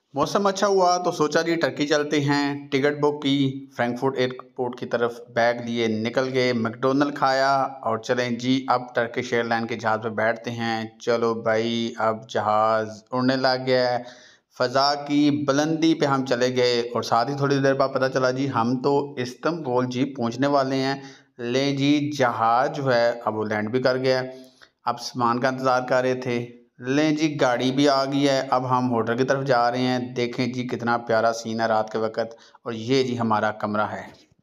मौसम अच्छा हुआ तो सोचा जी टर्की चलते हैं। टिकट बुक की, फ्रैंकफर्ट एयरपोर्ट की तरफ बैग लिए निकल गए, मैकडोनल्ड खाया और चलें जी अब टर्किश एयरलाइन के जहाज़ पे बैठते हैं। चलो भाई अब जहाज़ उड़ने लग गया है, फ़ज़ा की बुलंदी पे हम चले गए और साथ ही थोड़ी देर बाद पता चला जी हम तो इस्तांबुल जी पहुंचने वाले हैं। लें जी जहाज़ जो है अब वो लैंड भी कर गया। अब सामान का इंतज़ार कर रहे थे। लें जी गाड़ी भी आ गई है, अब हम होटल की तरफ जा रहे हैं। देखें जी कितना प्यारा सीन है रात के वक्त और ये जी हमारा कमरा है।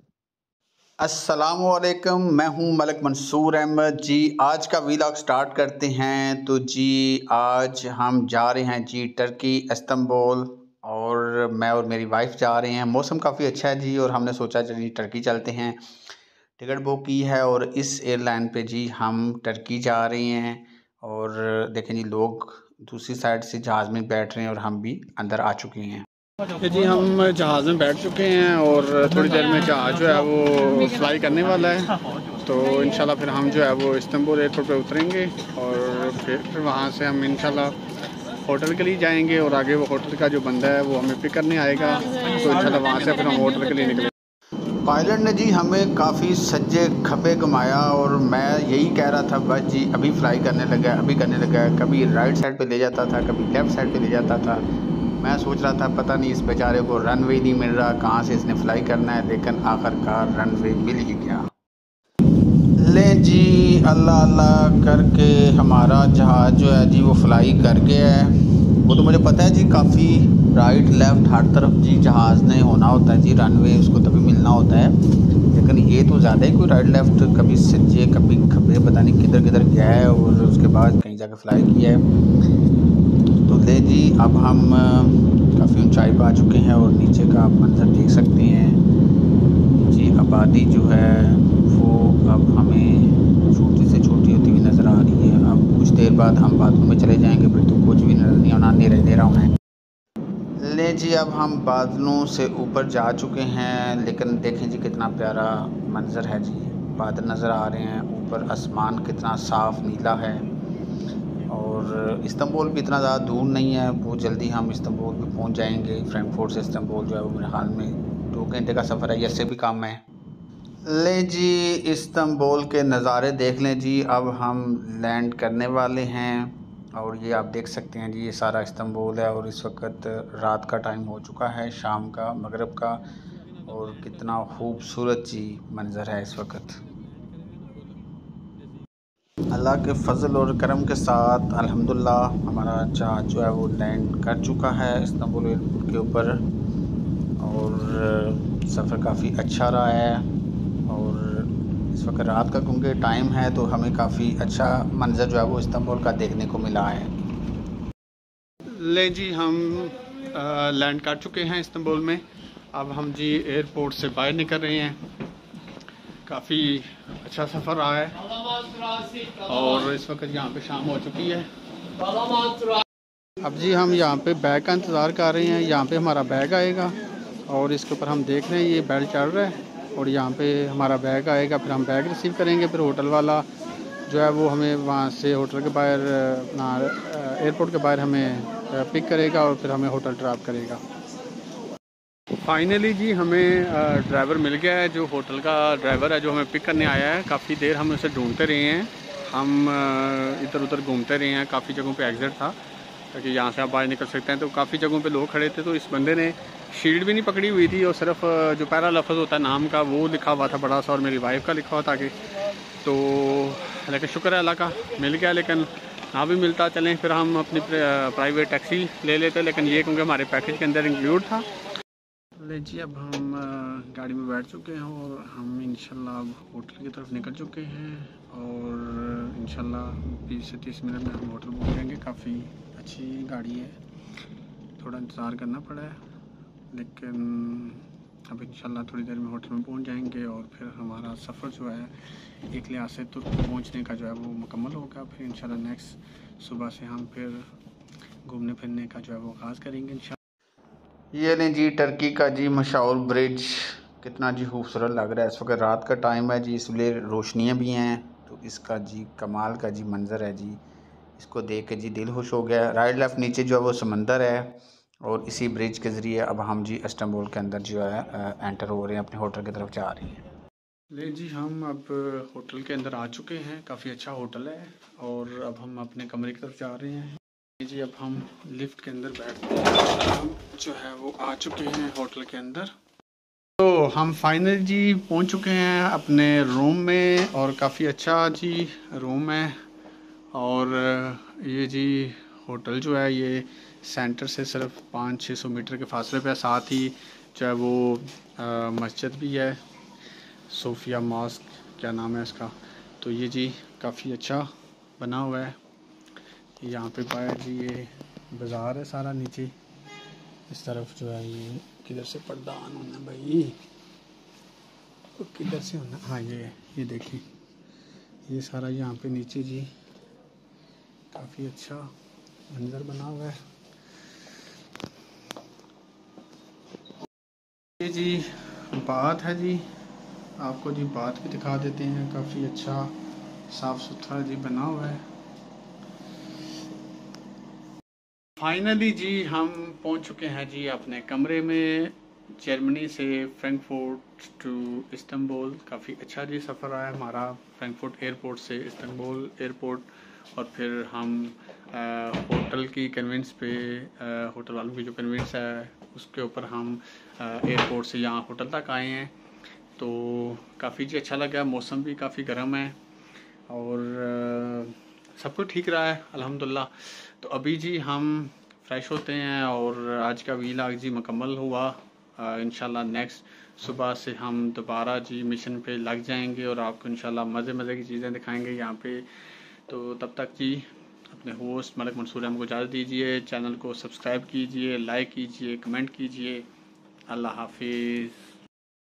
अस्सलामुअलैकुम, मैं हूं मलिक मंसूर अहमद जी। आज का व्लॉग स्टार्ट करते हैं। तो जी आज हम जा रहे हैं जी टर्की इस्तांबुल और मैं और मेरी वाइफ जा रहे हैं। मौसम काफ़ी अच्छा है जी और हमने सोचा जी टर्की चलते हैं। टिकट बुक की है और इस एयरलाइन पे जी हम टर्की जा रहे हैं। और देखें जी लोग दूसरी साइड से जहाज़ में बैठ रहे हैं और हम भी अंदर आ चुके हैं। जी हम जहाज़ में बैठ चुके हैं और थोड़ी देर में जहाज़ जो है वो फ्लाई करने वाला है। तो इंशाल्लाह फिर हम जो है वो इस्तांबुल एयरपोर्ट पे उतरेंगे और फिर वहाँ से हम इंशाल्लाह होटल के लिए जाएंगे और आगे वो होटल का जो बंदा है वो हमें पिक करने आएगा। तो इंशाल्लाह वहाँ से फिर हम होटल के लिए निकलेंगे। पायलट ने जी हमें काफ़ी सज्जे खब्बे घुमाया और मैं यही कह रहा था बस जी अभी फ्लाई करने लगा है, अभी करने लगा है। कभी राइट साइड पे ले जाता था, कभी लेफ़्ट साइड पे ले जाता था। मैं सोच रहा था पता नहीं इस बेचारे को रनवे नहीं मिल रहा, कहाँ से इसने फ्लाई करना है, लेकिन आखिरकार रनवे मिल ही गया। लें जी अल्लाह अल्लाह करके हमारा जहाज़ जो है जी वो फ्लाई कर गया है। वो तो मुझे पता है जी काफ़ी राइट लेफ़्ट हर तरफ जी जहाज़ ने होना होता है जी, रनवे उसको तभी मिलना होता है। लेकिन ये तो ज़्यादा ही कोई राइट लेफ़्ट कभी सज्जे कभी खब्बे पता नहीं किधर किधर गया है और उसके बाद कहीं जाकर फ्लाई किया है। तो ले जी अब हम काफ़ी ऊंचाई पर आ चुके हैं और नीचे का आप मंजर देख सकते हैं जी। आबादी जो है वो अब हमें छोटी से छोटी होती हुई नज़र आ रही है। अब कुछ देर बाद हम बाथरूम में चले जाएंगे, फिर तो कुछ भी नज़र नहीं आना, अंधेरा होना है। ले जी अब हम बादलों से ऊपर जा चुके हैं, लेकिन देखें जी कितना प्यारा मंज़र है जी। बादल नज़र आ रहे हैं, ऊपर आसमान कितना साफ़ नीला है और इस्तांबुल भी इतना ज़्यादा दूर नहीं है। बहुत जल्दी हम इस्तांबुल भी पहुंच जाएंगे। फ्रैंकफर्ट से इस्तांबुल जो है वो मेरे ख्याल में 2 घंटे का सफ़र है या इससे भी कम है। लें जी इस्तांबुल के नज़ारे देख लें जी। अब हम लैंड करने वाले हैं और ये आप देख सकते हैं जी ये सारा इस्तांबुल है और इस वक्त रात का टाइम हो चुका है, शाम का, मगरिब का। और कितना खूबसूरत जी मंज़र है इस वक्त। अल्लाह के फ़ज़ल और करम के साथ अल्हम्दुलिल्लाह हमारा जहाज़ जो है वो लैंड कर चुका है इस्तांबुल एयरपोर्ट के ऊपर और सफ़र काफ़ी अच्छा रहा है। और इस वक्त रात का क्योंकि टाइम है तो हमें काफ़ी अच्छा मंज़र जो है वो इस्तांबुल का देखने को मिला है। ले जी हम लैंड कर चुके हैं इस्तांबुल में। अब हम जी एयरपोर्ट से बाहर निकल रहे हैं। काफ़ी अच्छा सफ़र रहा है और इस वक्त यहाँ पे शाम हो चुकी है। अब जी हम यहाँ पे बैग का इंतज़ार कर रहे हैं। यहाँ पे हमारा बैग आएगा और इसके ऊपर हम देख रहे हैं ये बेल्ट चढ़ रहा है और यहाँ पे हमारा बैग आएगा, फिर हम बैग रिसीव करेंगे। फिर होटल वाला जो है वो हमें वहाँ से होटल के बाहर अपना एयरपोर्ट के बाहर हमें पिक करेगा और फिर हमें होटल ड्रॉप करेगा। फाइनली जी हमें ड्राइवर मिल गया है, जो होटल का ड्राइवर है जो हमें पिक करने आया है। काफ़ी देर हम उसे ढूंढते रहे हैं, हम इधर उधर घूमते रहे हैं। काफ़ी जगहों पे एग्ज़िट था ताकि यहाँ से आप बाहर निकल सकते हैं। तो काफ़ी जगहों पे लोग खड़े थे, तो इस बंदे ने शील्ड भी नहीं पकड़ी हुई थी और सिर्फ जो पहला लफ्ज़ होता है नाम का वो लिखा हुआ था बड़ा सा और मेरी वाइफ का लिखा हुआ था आगे। तो लेकिन शुक्र है अल्लाह का मिल गया, लेकिन ना भी मिलता चलें फिर हम अपनी प्राइवेट टैक्सी ले लेते, लेकिन ये क्योंकि हमारे पैकेज के अंदर इंक्लूड था। ले जी अब हम गाड़ी में बैठ चुके हैं और हम इंशाल्लाह अब होटल की तरफ निकल चुके हैं और इंशाल्लाह 20 से 30 मिनट में हम होटल पहुंचेंगे। काफ़ी अच्छी गाड़ी है, थोड़ा इंतज़ार करना पड़ा है, लेकिन अब इंशाल्लाह थोड़ी देर में होटल में पहुंच जाएंगे और फिर हमारा सफ़र जो है एक लिहाज से तो पहुंचने का जो है वो मुकम्मल होगा। फिर इंशाल्लाह नेक्स्ट सुबह से हम फिर घूमने फिरने का जो है वो आगाज़ करेंगे इंशाल्लाह। ये लें जी टर्की का जी मशहूर ब्रिज, कितना जी खूबसूरत लग रहा है। इस वक्त रात का टाइम है जी, इसलिए रोशनियाँ भी हैं तो इसका जी कमाल का जी मंज़र है जी। इसको देख के जी दिल खुश हो गया। राइट लेफ़्ट नीचे जो है वो समंदर है और इसी ब्रिज के ज़रिए अब हम जी इस्तांबुल के अंदर जो है एंटर हो रहे हैं, अपने होटल की तरफ जा रहे हैं। ले जी, हम अब होटल के अंदर आ चुके हैं। काफ़ी अच्छा होटल है और अब हम अपने कमरे की तरफ जा रहे हैं जी। अब हम लिफ्ट के अंदर बैठते हैं, हम जो है वो आ चुके हैं होटल के अंदर। तो हम फाइनली जी पहुंच चुके हैं अपने रूम में और काफ़ी अच्छा जी रूम है। और ये जी होटल जो है ये सेंटर से सिर्फ 500-600 मीटर के फासले पे, साथ ही जो है वो मस्जिद भी है, सोफिया मॉस्क क्या नाम है इसका। तो ये जी काफ़ी अच्छा बना हुआ है। यहाँ पे बाहर जी ये बाज़ार है सारा, नीचे इस तरफ जो है ये किधर से पर्दा ऑन होना है भाई, तो किधर से होना, हाँ ये देखिए ये सारा यहाँ पे नीचे जी काफ़ी अच्छा मंजर बना हुआ है। ये जी बात है जी, आपको जी बात भी दिखा देते हैं। काफ़ी अच्छा साफ़ सुथरा जी बना हुआ है। फाइनली जी हम पहुंच चुके हैं जी अपने कमरे में। जर्मनी से फ्रैंकफर्ट टू इस्तांबुल काफ़ी अच्छा जी सफ़र आया हमारा, फ्रैंकफर्ट एयरपोर्ट से इस्तांबुल एयरपोर्ट। और फिर हम होटल की कन्वेंस पे, होटल वालों की जो कन्वेंस है उसके ऊपर हम एयरपोर्ट से यहाँ होटल तक आए हैं। तो काफ़ी जी अच्छा लगा, मौसम भी काफ़ी गर्म है और सब कुछ ठीक रहा है अल्हम्दुलिल्लाह। तो अभी जी हम फ्रेश होते हैं और आज का व्लॉग जी मुकम्मल हुआ। इंशाल्लाह नेक्स्ट सुबह से हम दोबारा जी मिशन पे लग जाएंगे और आपको इंशाल्लाह मज़े की चीज़ें दिखाएंगे यहाँ पे। तो तब तक जी अपने होस्ट मलिक मंसूर अहमद को इजाज़त दीजिए। चैनल को सब्सक्राइब कीजिए, लाइक कीजिए, कमेंट कीजिए। अल्लाह हाफिज़।